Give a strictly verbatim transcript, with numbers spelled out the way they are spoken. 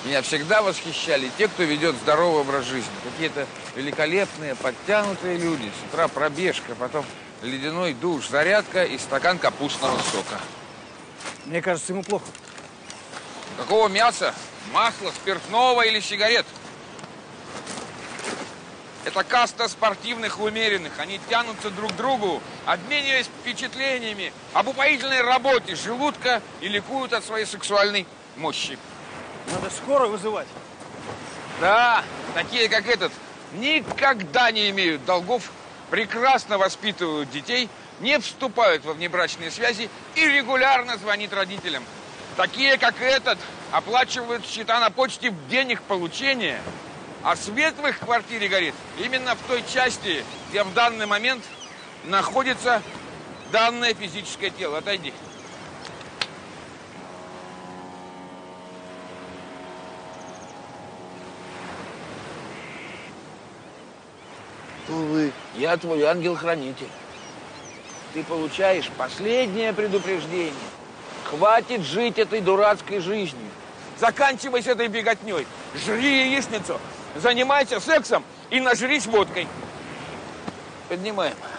Меня всегда восхищали те, кто ведет здоровый образ жизни. Какие-то великолепные, подтянутые люди. С утра пробежка, потом ледяной душ, зарядка и стакан капустного сока. Мне кажется, ему плохо. Какого мяса? Масла, спиртного или сигарет? Это каста спортивных и умеренных. Они тянутся друг к другу, обмениваясь впечатлениями об упоительной работе желудка и ликуют от своей сексуальной мощи. Надо скорую вызывать. Да, такие, как этот, никогда не имеют долгов, прекрасно воспитывают детей, не вступают во внебрачные связи и регулярно звонят родителям. Такие, как этот, оплачивают счета на почте в день их получения, а свет в их квартире горит именно в той части, где в данный момент находится данное физическое тело. Отойди. Увы. Я твой ангел-хранитель. Ты получаешь последнее предупреждение. Хватит жить этой дурацкой жизнью. Заканчивай с этой беготней. Жри яичницу, занимайся сексом и нажрись водкой. Поднимаем.